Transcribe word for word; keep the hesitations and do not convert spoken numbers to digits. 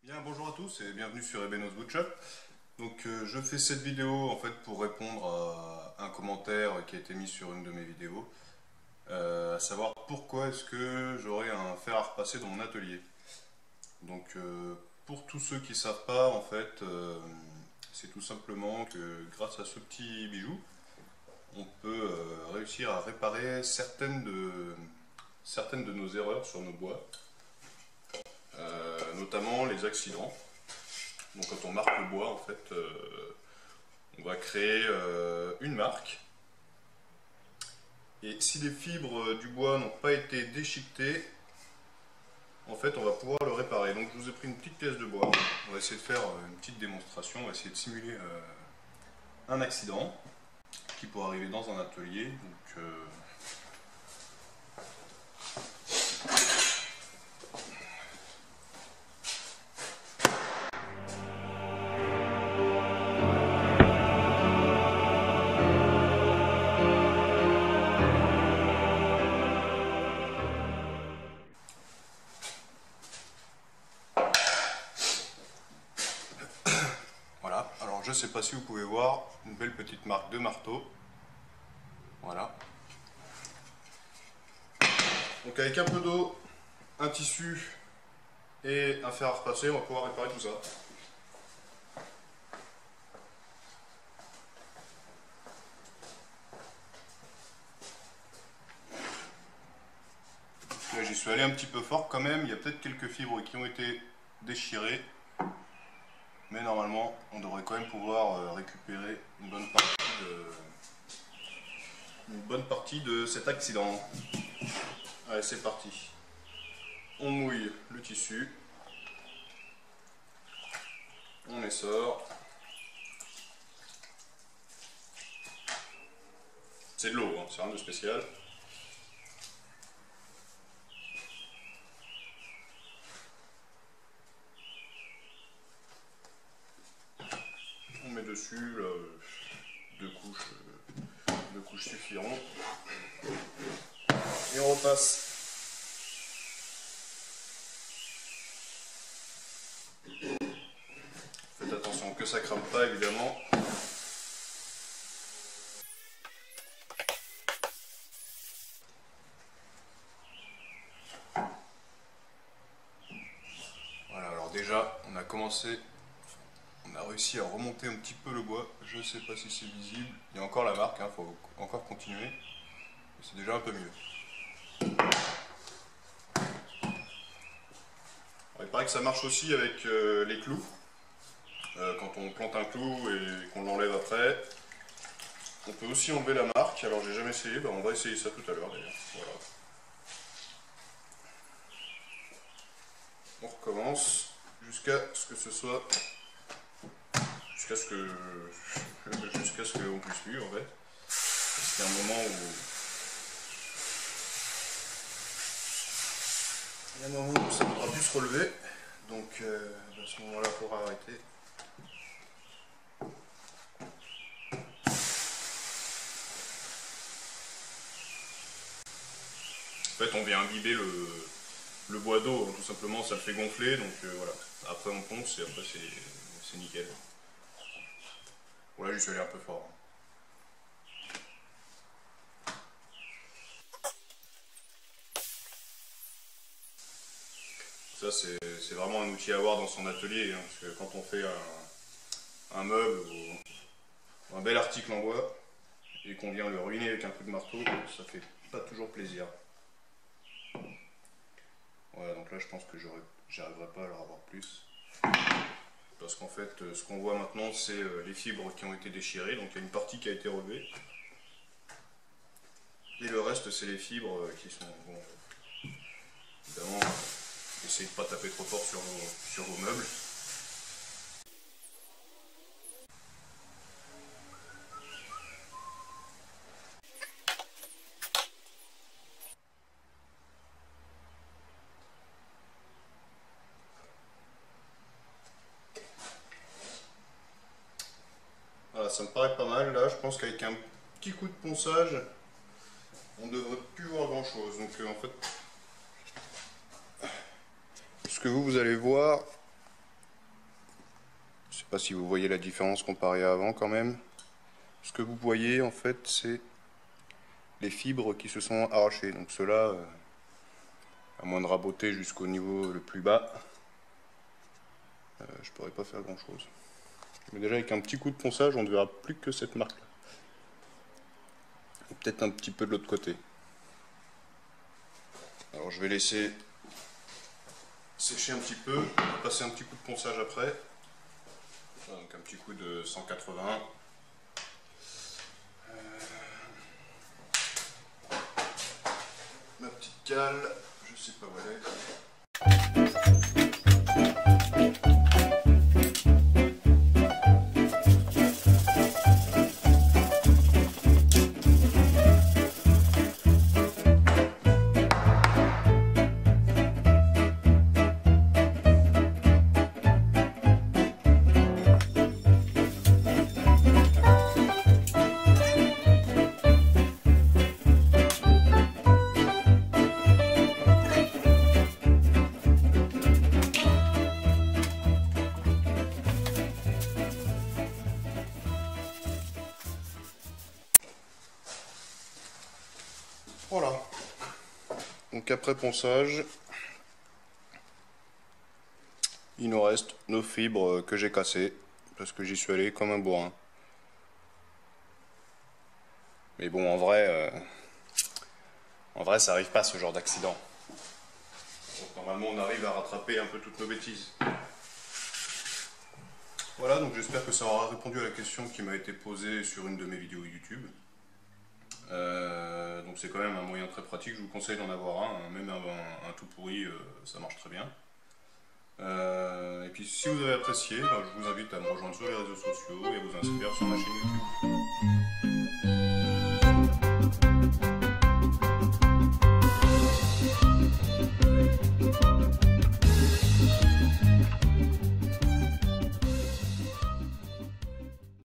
Bien, bonjour à tous et bienvenue sur Ebenos Woodshop. Donc euh, je fais cette vidéo en fait pour répondre à un commentaire qui a été mis sur une de mes vidéos, euh, à savoir pourquoi est-ce que j'aurais un fer à repasser dans mon atelier. Donc euh, pour tous ceux qui ne savent pas, en fait, euh, c'est tout simplement que grâce à ce petit bijou, on peut euh, réussir à réparer certaines de, certaines de nos erreurs sur nos bois, euh, notamment les accidents. Donc quand on marque le bois, en fait, euh, on va créer euh, une marque. Et si les fibres du bois n'ont pas été déchiquetées, en fait, on va pouvoir le réparer. Donc je vous ai pris une petite pièce de bois. On va essayer de faire une petite démonstration. On va essayer de simuler euh, un accident qui pourrait arriver dans un atelier. Donc, euh, Voilà, alors je ne sais pas si vous pouvez voir une belle petite marque de marteau. Voilà. Donc avec un peu d'eau, un tissu et un fer à repasser, on va pouvoir réparer tout ça. Là j'y suis allé un petit peu fort quand même, il y a peut-être quelques fibres qui ont été déchirées. Mais normalement, on devrait quand même pouvoir récupérer une bonne partie de, une bonne partie de cet accident. Allez, c'est parti. On mouille le tissu. On essore. C'est de l'eau, hein, c'est rien de spécial. On met dessus, là, deux couches, deux couches suffiront. Et on repasse. Faites attention que ça crame pas évidemment. Voilà, alors déjà on a commencé. On a réussi à remonter un petit peu le bois, je ne sais pas si c'est visible, il y a encore la marque, il hein, faut encore continuer, c'est déjà un peu mieux. Alors, il paraît que ça marche aussi avec euh, les clous, euh, quand on plante un clou et qu'on l'enlève après, on peut aussi enlever la marque, alors j'ai jamais essayé, bah, on va essayer ça tout à l'heure d'ailleurs. Voilà. On recommence jusqu'à ce que ce soit... jusqu'à ce que jusqu'à ce qu'on puisse suivre en fait. Parce qu'il y a un moment où il y a un moment où ça ne pourra plus se relever, donc euh, à ce moment là il faudra arrêter. En fait on vient imbiber le, le bois d'eau, tout simplement, ça le fait gonfler, donc euh, voilà. Après on ponce et après c'est nickel. Bon là j'y suis allé un peu fort. Ça c'est vraiment un outil à avoir dans son atelier, hein, parce que quand on fait un, un meuble ou un bel article en bois et qu'on vient le ruiner avec un coup de marteau, ça fait pas toujours plaisir. Voilà, donc là je pense que j'arriverai pas à leur avoir plus. Parce qu'en fait, ce qu'on voit maintenant, c'est les fibres qui ont été déchirées, donc il y a une partie qui a été relevée. Et le reste, c'est les fibres qui sont... Bon, évidemment, essayez de ne pas taper trop fort sur vos, sur vos meubles. Voilà, ça me paraît pas mal. Là, je pense qu'avec un petit coup de ponçage, on ne devrait plus voir grand chose. Donc, euh, en fait, ce que vous, vous allez voir, sais pas si vous voyez la différence comparée à avant quand même. Ce que vous voyez en fait c'est les fibres qui se sont arrachées. Donc cela, euh, à moins de raboter jusqu'au niveau le plus bas, euh, je pourrais pas faire grand chose. Mais déjà avec un petit coup de ponçage on ne verra plus que cette marque là. Peut-être un petit peu de l'autre côté. Alors je vais laisser sécher un petit peu, passer un petit coup de ponçage après. Donc un petit coup de cent quatre-vingts. Euh... Ma petite cale, je sais pas où elle est. Voilà. Donc après ponçage, il nous reste nos fibres que j'ai cassées parce que j'y suis allé comme un bourrin. Mais bon, en vrai, euh, en vrai, ça arrive pas ce genre d'accident. Donc normalement, on arrive à rattraper un peu toutes nos bêtises. Voilà, donc j'espère que ça aura répondu à la question qui m'a été posée sur une de mes vidéos YouTube. Euh, donc c'est quand même un moyen très pratique, je vous conseille d'en avoir un, même un, un, un tout pourri, euh, ça marche très bien. Euh, et puis si vous avez apprécié, ben, je vous invite à me rejoindre sur les réseaux sociaux et à vous inscrire sur ma chaîne YouTube.